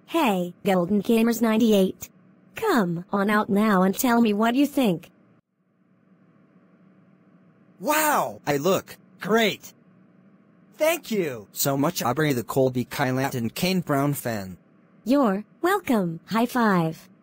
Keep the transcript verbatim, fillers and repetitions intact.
Hey, Golden Gamers ninety-eight. Come on out now and tell me what you think. Wow! I look great. Thank you so much, Aubrey the Colby Kylat and Kane Brown fan. You're welcome. High five.